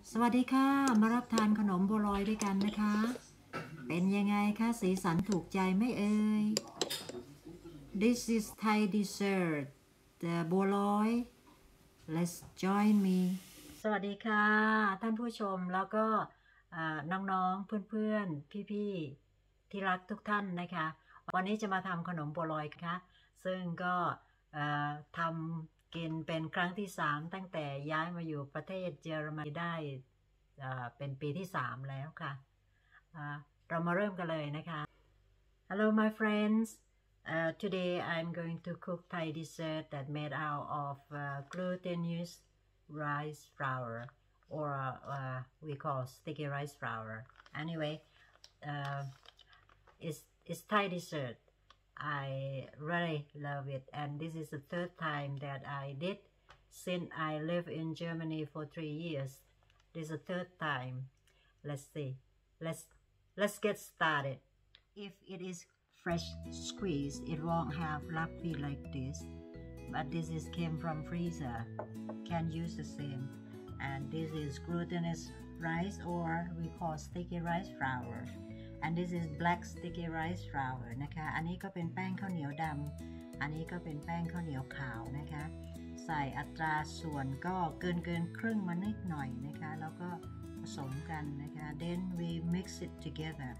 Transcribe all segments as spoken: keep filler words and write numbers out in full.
สวัสดีค่ะมารับทานขนมบัวลอยด้วยกันนะคะเป็นยังไงคะสีสันถูกใจไหมเอ่ย This is Thai dessert the บัวลอย Let's join me สวัสดีค่ะท่านผู้ชมแล้วก็น้องๆเพื่อนๆพี่ๆที่รักทุกท่านนะคะวันนี้จะมาทำขนมบัวลอยค่ะซึ่งก็ทำกินเป็นครั้งที่สามตั้งแต่ย้ายมาอยู่ประเทศเยอรมนีได้เป็นปีที่สามแล้วค่ะเรามาเริ่มกันเลยนะคะ Hello my friends uh, today I'm going to cook Thai dessert that made out of uh, glutinous rice flour or uh, we call sticky rice flour anyway uh, it's, it's Thai dessert I really love it and this is the third time that I did since I live in Germany for three years this is the third time let's see let's let's get started if it is fresh squeezed it won't have lumpy like this but this is came from freezer can use the same and this is glutinous rice or we call sticky rice flour and this is black sticky rice flour นะคะอันนี้ก็เป็นแป้งข้าวเหนียวดำอันนี้ก็เป็นแป้งข้าวเหนียวขาวนะคะใส่อัตราส่วนก็เกินเกินครึ่งมานิดหน่อยนะคะแล้วก็ผสมกันนะคะ then we mix it together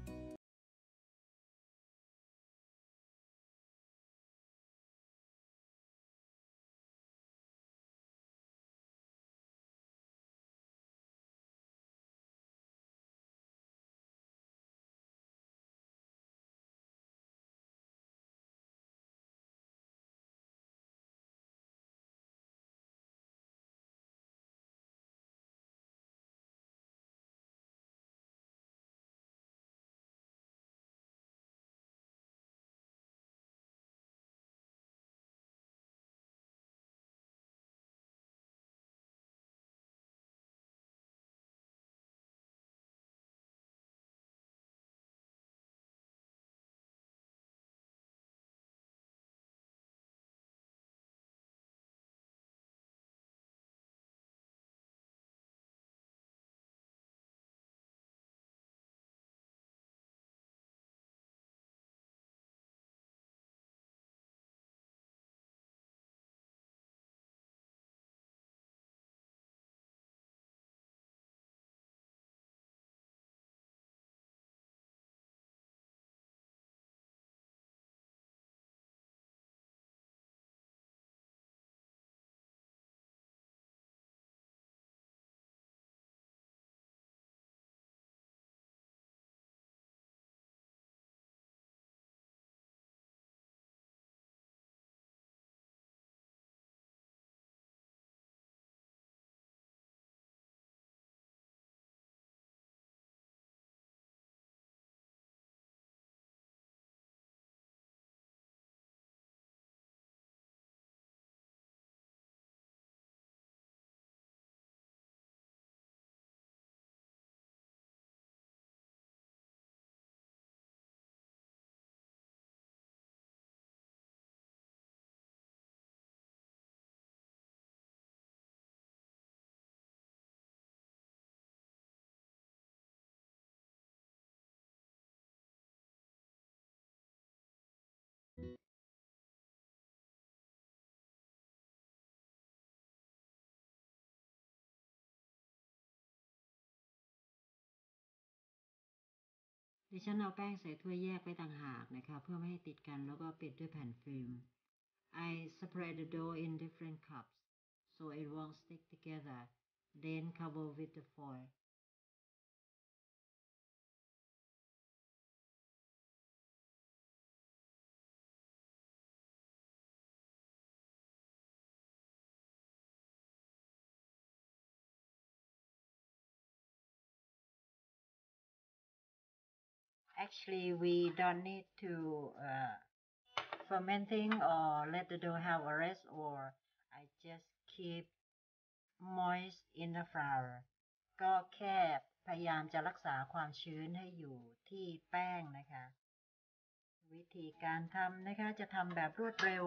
ดิฉันเอาแป้งใส่ถ้วยแยกไว้ต่างหากนะคะเพื่อไม่ให้ติดกันแล้วก็ปิดด้วยแผ่นฟิล์ม I separate the dough in different cups so it won't stick together then cover with the foil actually we don't need to uh, fermenting or let the dough have a rest or I just keep moist in the flour ก็แค่พยายามจะรักษาความชื้นให้อยู่ที่แป้งนะคะวิธีการทำนะคะจะทำแบบรวดเร็ว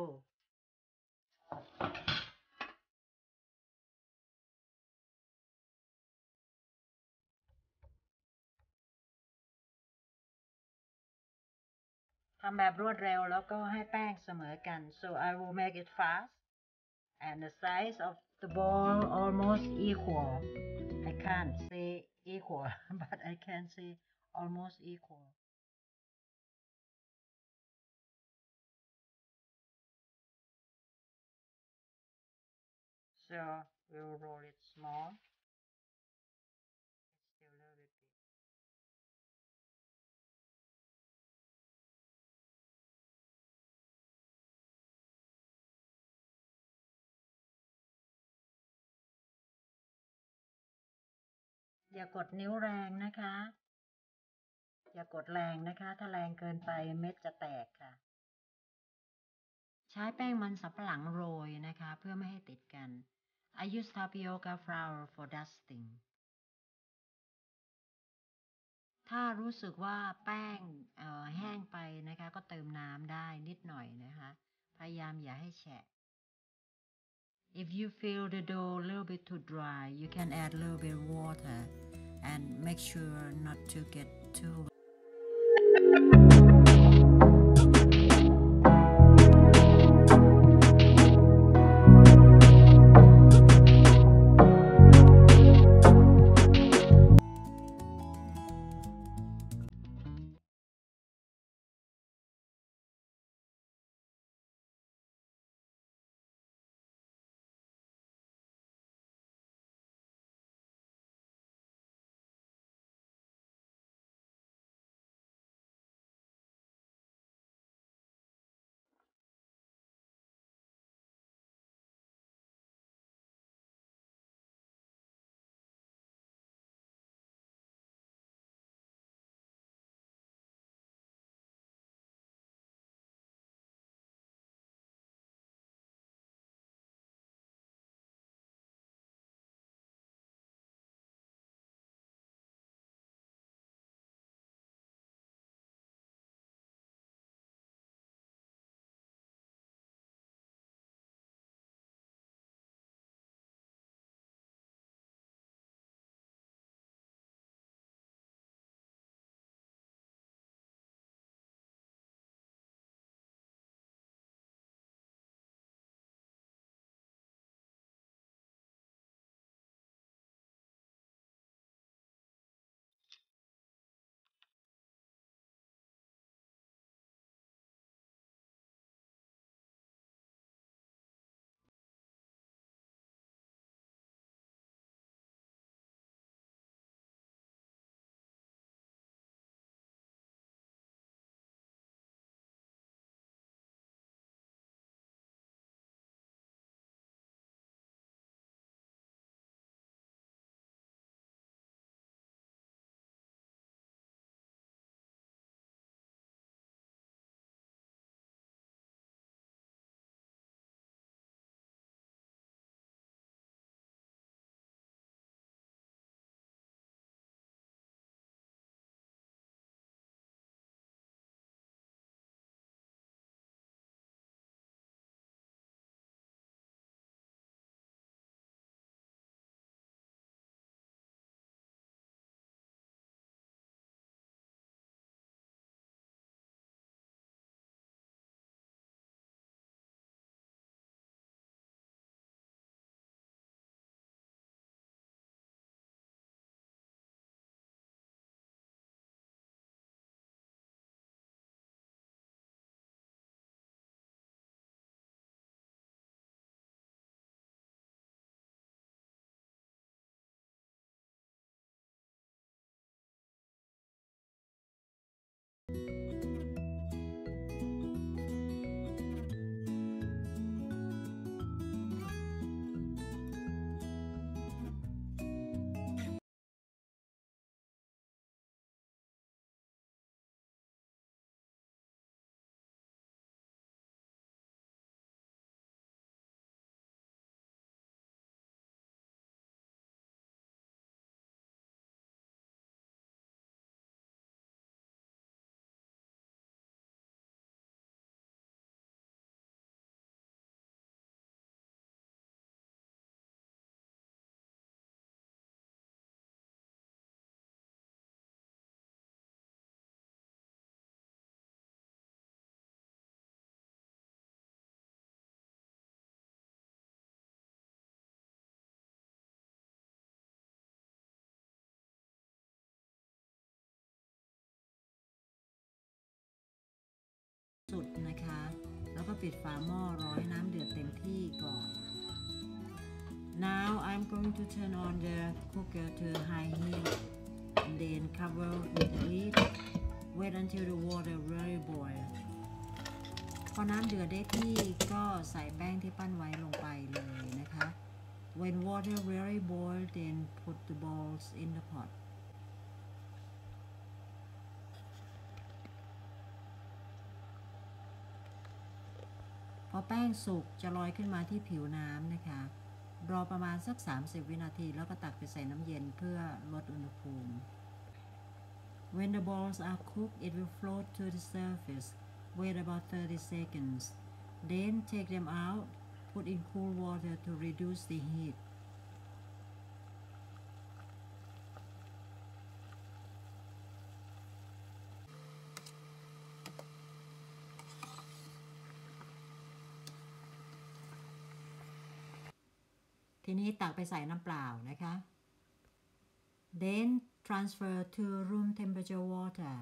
ำแบบรวดเร็วแล้วก็ให้แป้งเสมอกัน so I will make it fast and the size of the ball almost equal I can't say equal but I can say almost equal so we'll roll it small it's still a little bit big อย่ากดนิ้วแรงนะคะ อย่ากดแรงนะคะ ถ้าแรงเกินไปเม็ดจะแตกค่ะ ใช้แป้งมันสำปะหลังโรยนะคะ เพื่อไม่ให้ติดกัน I use tapioca flour for dusting ถ้ารู้สึกว่าแป้งแห้งไปนะคะ ก็เติมน้ำได้นิดหน่อยนะคะ พยายามอย่าให้แฉะ If you feel the dough a little bit too dry you can add a little bit water and make sure not to get too สุดนะคะแล้วก็ปิดฝาหม้อรอให้น้ำเดือดเต็มที่ก่อน Now I'm going to turn on the cooker to high heat and then cover with the lid. Wait until the water really boil. พอน้ำเดือดได้ที่ก็ใส่แป้งที่ปั้นไว้ลงไปเลยนะคะ When water really boil, then put the balls in the pot. พอแป้งสุกจะลอยขึ้นมาที่ผิวน้ำนะคะรอประมาณสักสามสิบวินาทีแล้วก็ตักไปใส่น้ำเย็นเพื่อลดอุณหภูมิ When the balls are cooked, it will float to the surface. Wait about thirty seconds. Then take them out. Put in cool water to reduce the heat. ทีนี้ตักไปใส่น้ำเปล่านะคะ Then transfer to room temperature water.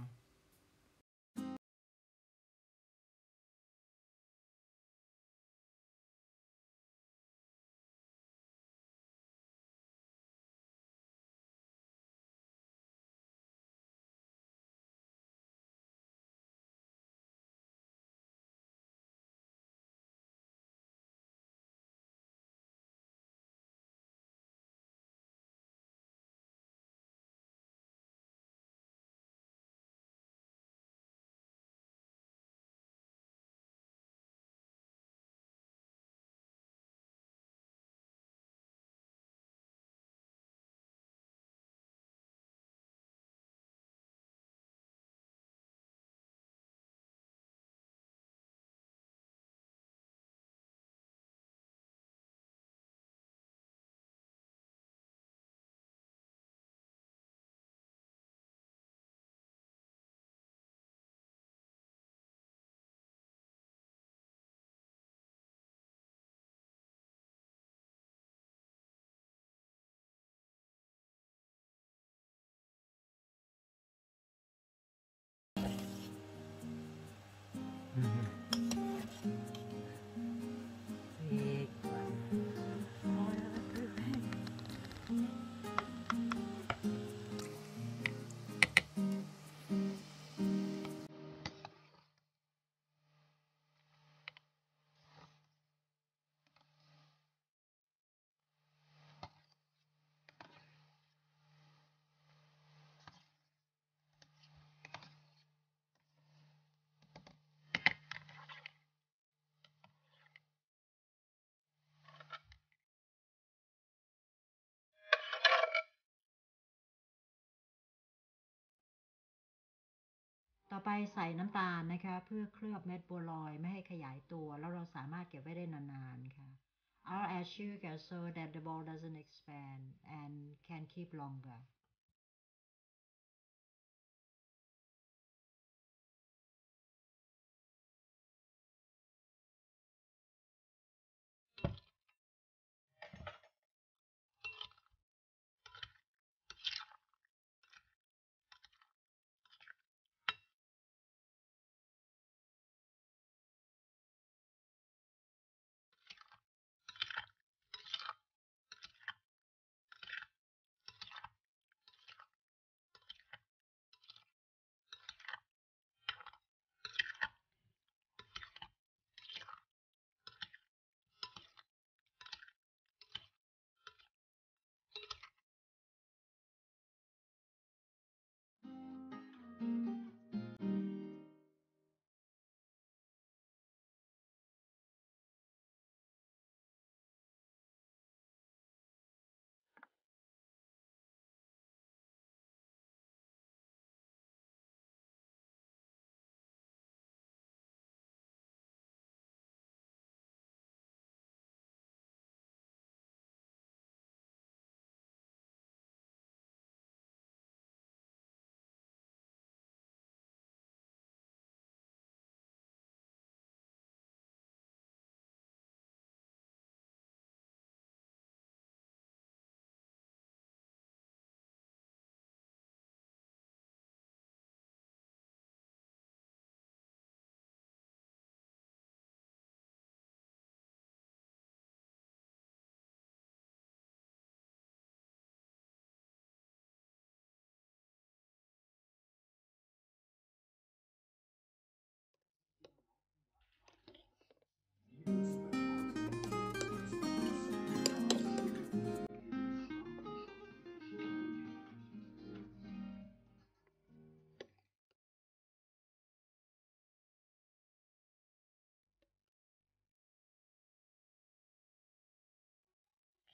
ต่อไปใส่น้ำตาลนะคะเพื่อเคลือบเม็ดบัวลอยไม่ให้ขยายตัวแล้วเราสามารถเก็บไว้ได้นานๆค่ะ I'll add sugar so that the ball doesn't expand and can keep longer.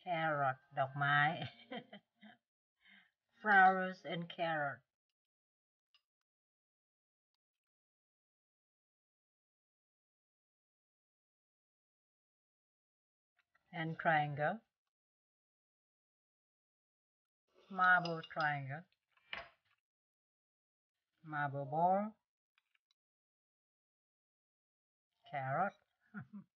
carrot ดอกไม้ flowers and carrot and triangle marble triangle marble ball carrot